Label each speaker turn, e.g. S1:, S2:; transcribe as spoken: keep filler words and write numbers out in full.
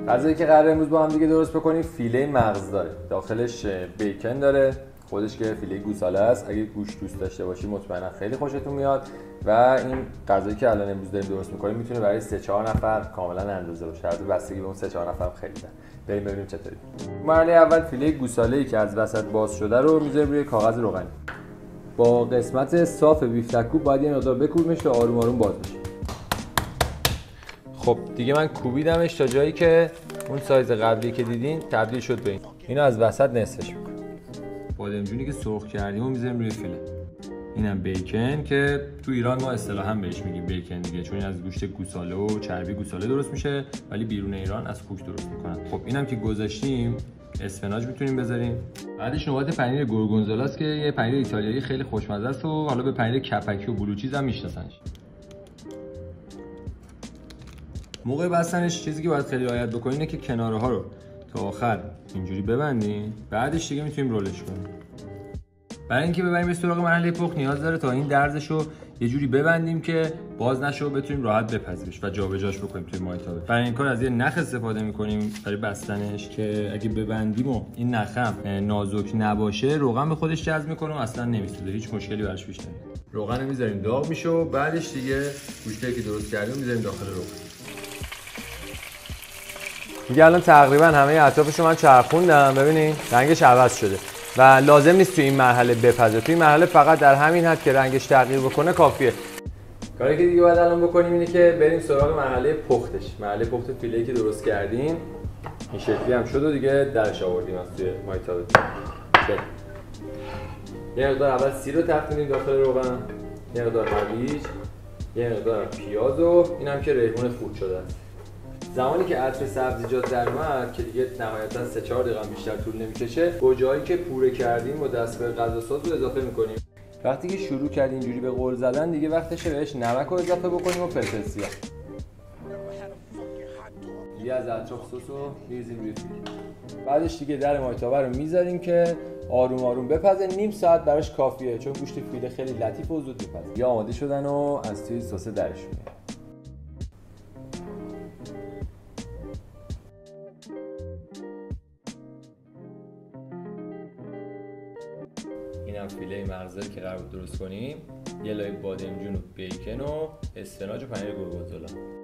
S1: غذایی که قراره امروز با هم دیگه درست بکنیم فیله مغز داره. داخلش بیکن داره، خودش که فیله گوساله است. اگه گوشت دوست داشته باشی مطمئنا خیلی خوشتون میاد و این غذایی که الان امروز داریم درست می‌کنیم میتونه برای سه چهار نفر کاملا اندازه باشه. البته بستگی به اون سه چهار نفر خیلی ده. بریم ببینیم چطوری. مرحله اول فیله گوساله‌ای که از وسط باز شده رو میذاریم روی کاغذ روغنی. با قسمت صاف بیفلکو باید یه مقدار بکوبیمش تا آروم آروم باز بشه. خب دیگه من کوبیدمش تا جایی که اون سایز قبلی که دیدین تبدیل شد به این. اینو از وسط نصفش می‌کنیم. بادمجونی که سرخ کردیم رو می‌ذاریم روی فیله. اینم بیکن که تو ایران ما اصطلاحاً بهش میگیم بیکن دیگه، چون این از گوشت گوساله و چربی گوساله درست میشه، ولی بیرون ایران از خوک درست میکنن. خب اینم که گذاشتیم، اسفناج میتونیم بذاریم. بعدش نوبت پنیر گورگونزولاست که یه پنیر ایتالیایی خیلی خوشمزه است و حالا به پنیر کپکی و بلوچیز هم میشناسنش. موقع بستنش چیزی که باید خیلی رعایت بکنید اینه که کناره ها رو تا آخر اینجوری ببندین، بعدش دیگه میتونیم رولش کنیم. برای اینکه ببریم به سراغ مرحله پخت نیاز داره تا این درزش رو یه جوری ببندیم که باز نشه و بتونیم راحت بپزیمش و جابجاش بکنیم توی مایتابه. برای این کار از یه نخ استفاده می‌کنیم برای بستنش که اگه ببندیم و این نخم نازک نباشه روغن به خودش جذب می‌کنه و اصلا نمی‌سوزه، هیچ مشکلی براش پیش نمیاد. روغن می‌ذاریم داغ میشه و بعدش دیگه گوشتی که درست کردیم می‌ذاریم داخل روغن. دیگه الان تقریبا همه اطرافش رو من چرخوندم، ببینین رنگش عوض شده و لازم نیست توی این مرحله بپزه. توی این مرحله فقط در همین حد که رنگش تغییر بکنه کافیه. کاری که دیگه باید الان بکنیم اینه که بریم سراغ مرحله پختش. مرحله پخت فیله‌ای که درست کردیم این شکلی هم شد و دیگه درش آوردیم از توی مایتابه. یه مقدار اول سیر رو تفتونیم داخل روغن، یه مقدار هویج، یه مقدار پیاز و اینم که ریحون خورد شده است. زمانی که عطر سبزیجات در اومد که دیگه نهایتا سه چهار دقیقه بیشتر طول نمیکشه، گوجه‌هایی که پوره کردیم و دستگاه غذاساز رو اضافه میکنیم. وقتی که شروع کردیم اینجوری به قل زدن دیگه وقتشه بهش نمک رو اضافه بکنیم و فلفل سیاه. دیگه از اطراف سس رو میریزیم روی فیل. بعدش دیگه در مایتابه رو میذاریم که آروم آروم بپزه. نیم ساعت براش کافیه چون گوشت فیله خیلی لطیف و زود میپزه. دیگه آماده شدن و از توی سس درش میاریم. اینم فیله مغزی که قرار بود درست کنیم. یه لایه بادمجون و بیکن و اسفناج و پنیر گورگونزولا.